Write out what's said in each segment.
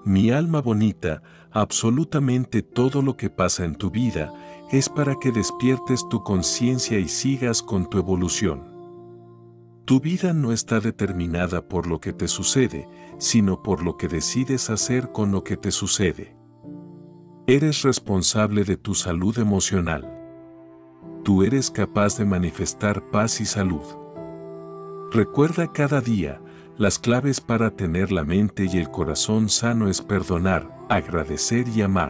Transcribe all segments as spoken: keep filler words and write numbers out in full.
Mi alma bonita, absolutamente todo lo que pasa en tu vida es para que despiertes tu conciencia y sigas con tu evolución. Tu vida no está determinada por lo que te sucede, sino por lo que decides hacer con lo que te sucede. Eres responsable de tu salud emocional. Tú eres capaz de manifestar paz y salud. Recuerda cada día, las claves para tener la mente y el corazón sano es perdonar, agradecer y amar.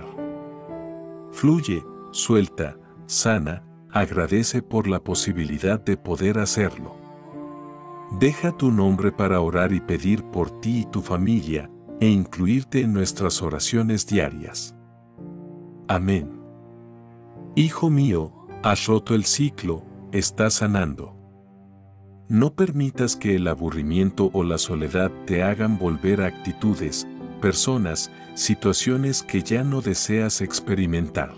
Fluye, suelta, sana, agradece por la posibilidad de poder hacerlo. Deja tu nombre para orar y pedir por ti y tu familia, e incluirte en nuestras oraciones diarias. Amén. Hijo mío, has roto el ciclo, estás sanando. No permitas que el aburrimiento o la soledad te hagan volver a actitudes, personas, situaciones que ya no deseas experimentar.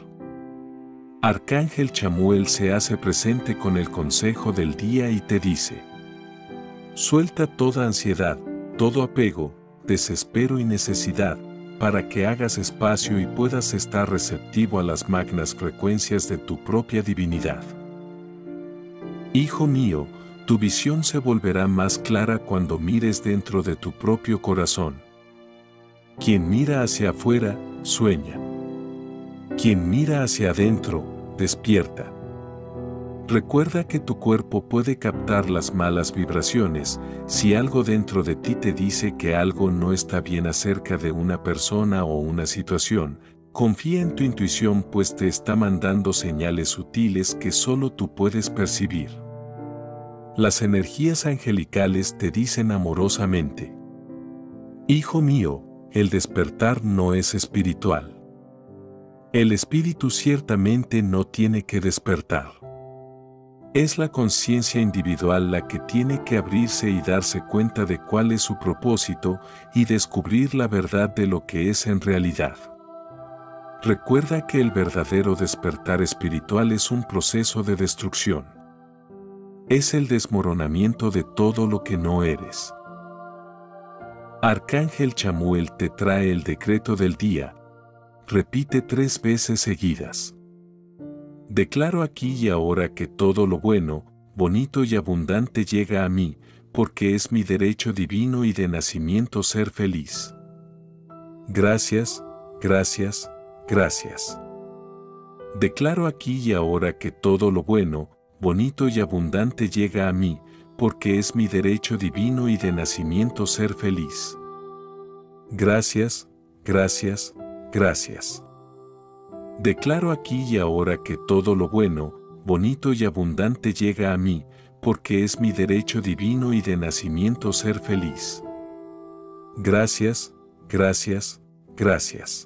Arcángel Chamuel se hace presente con el consejo del día y te dice: suelta toda ansiedad, todo apego, desespero y necesidad, para que hagas espacio y puedas estar receptivo a las magnas frecuencias de tu propia divinidad. Hijo mío, tu visión se volverá más clara cuando mires dentro de tu propio corazón. Quien mira hacia afuera, sueña. Quien mira hacia adentro, despierta. Recuerda que tu cuerpo puede captar las malas vibraciones. Si algo dentro de ti te dice que algo no está bien acerca de una persona o una situación, confía en tu intuición, pues te está mandando señales sutiles que solo tú puedes percibir. Las energías angelicales te dicen amorosamente: hijo mío, el despertar no es espiritual. El espíritu ciertamente no tiene que despertar. Es la conciencia individual la que tiene que abrirse y darse cuenta de cuál es su propósito y descubrir la verdad de lo que es en realidad. Recuerda que el verdadero despertar espiritual es un proceso de destrucción. Es el desmoronamiento de todo lo que no eres. Arcángel Chamuel te trae el decreto del día. Repite tres veces seguidas. Declaro aquí y ahora que todo lo bueno, bonito y abundante llega a mí, porque es mi derecho divino y de nacimiento ser feliz. Gracias, gracias, gracias. Declaro aquí y ahora que todo lo bueno, bonito y abundante llega a mí, porque es mi derecho divino y de nacimiento ser feliz. Gracias, gracias, gracias. Declaro aquí y ahora que todo lo bueno, bonito y abundante llega a mí, porque es mi derecho divino y de nacimiento ser feliz. Gracias, gracias, gracias.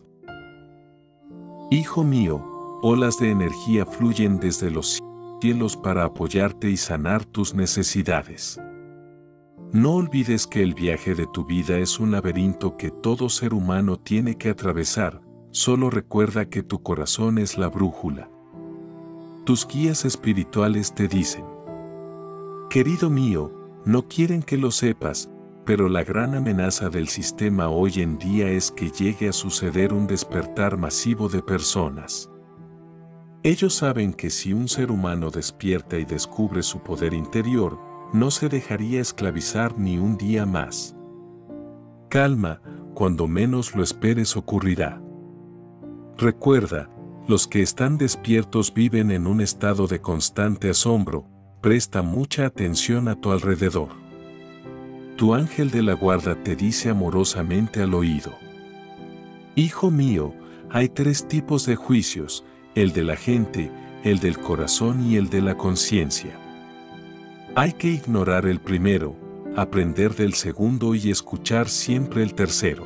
Hijo mío, olas de energía fluyen desde los cielos para apoyarte y sanar tus necesidades. No olvides que el viaje de tu vida es un laberinto que todo ser humano tiene que atravesar. Solo recuerda que tu corazón es la brújula. Tus guías espirituales te dicen: querido mío, no quieren que lo sepas, pero la gran amenaza del sistema hoy en día es que llegue a suceder un despertar masivo de personas. Ellos saben que si un ser humano despierta y descubre su poder interior, no se dejaría esclavizar ni un día más. Calma, cuando menos lo esperes ocurrirá. Recuerda, los que están despiertos viven en un estado de constante asombro. Presta mucha atención a tu alrededor. Tu ángel de la guarda te dice amorosamente al oído: hijo mío, hay tres tipos de juicios, el de la gente, el del corazón y el de la conciencia. Hay que ignorar el primero, aprender del segundo y escuchar siempre el tercero.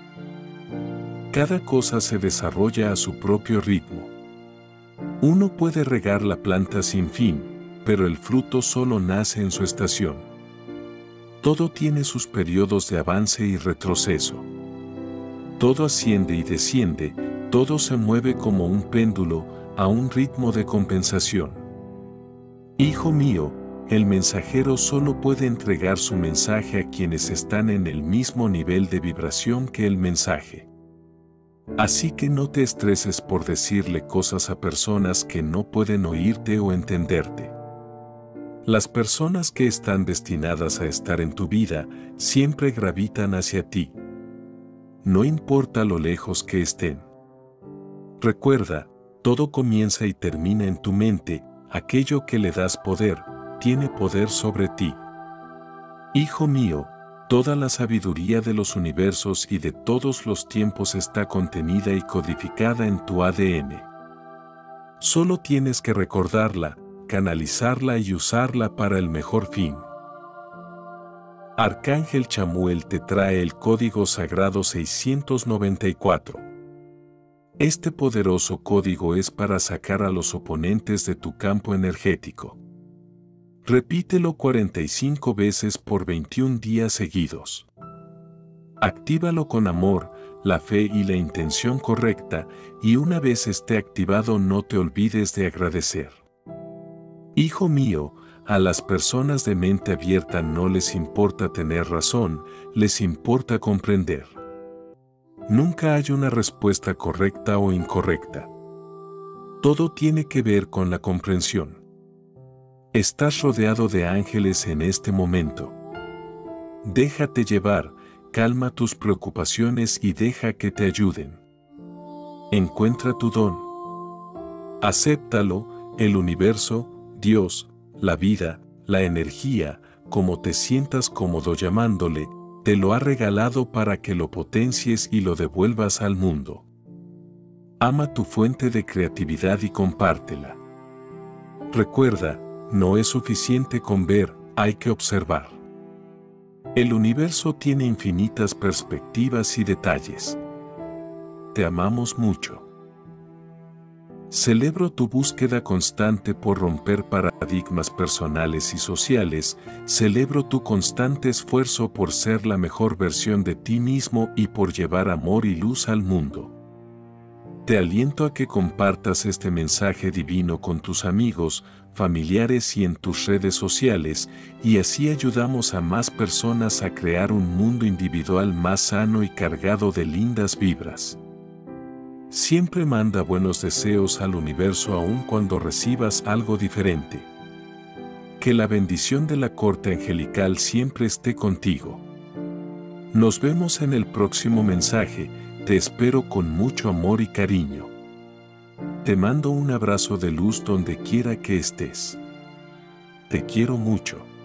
Cada cosa se desarrolla a su propio ritmo. Uno puede regar la planta sin fin, pero el fruto solo nace en su estación. Todo tiene sus periodos de avance y retroceso. Todo asciende y desciende, todo se mueve como un péndulo, a un ritmo de compensación. Hijo mío, el mensajero solo puede entregar su mensaje a quienes están en el mismo nivel de vibración que el mensaje. Así que no te estreses por decirle cosas a personas que no pueden oírte o entenderte. Las personas que están destinadas a estar en tu vida siempre gravitan hacia ti. No importa lo lejos que estén. Recuerda, todo comienza y termina en tu mente. Aquello que le das poder, tiene poder sobre ti. Hijo mío, toda la sabiduría de los universos y de todos los tiempos está contenida y codificada en tu A D N. Solo tienes que recordarla, canalizarla y usarla para el mejor fin. Arcángel Chamuel te trae el código sagrado seiscientos noventa y cuatro. Este poderoso código es para sacar a los oponentes de tu campo energético. Repítelo cuarenta y cinco veces por veintiún días seguidos. Actívalo con amor, la fe y la intención correcta, y una vez esté activado no te olvides de agradecer. Hijo mío, a las personas de mente abierta no les importa tener razón, les importa comprender. Nunca hay una respuesta correcta o incorrecta. Todo tiene que ver con la comprensión. Estás rodeado de ángeles en este momento. Déjate llevar, calma tus preocupaciones y deja que te ayuden. Encuentra tu don. Acéptalo, el universo, Dios, la vida, la energía, como te sientas cómodo llamándole, te lo ha regalado para que lo potencies y lo devuelvas al mundo. Ama tu fuente de creatividad y compártela. Recuerda, no es suficiente con ver, hay que observar. El universo tiene infinitas perspectivas y detalles. Te amamos mucho. Celebro tu búsqueda constante por romper paradigmas personales y sociales, celebro tu constante esfuerzo por ser la mejor versión de ti mismo y por llevar amor y luz al mundo. Te aliento a que compartas este mensaje divino con tus amigos, familiares y en tus redes sociales, y así ayudamos a más personas a crear un mundo individual más sano y cargado de lindas vibras. Siempre manda buenos deseos al universo aun cuando recibas algo diferente. Que la bendición de la corte angelical siempre esté contigo. Nos vemos en el próximo mensaje, te espero con mucho amor y cariño. Te mando un abrazo de luz donde quiera que estés. Te quiero mucho.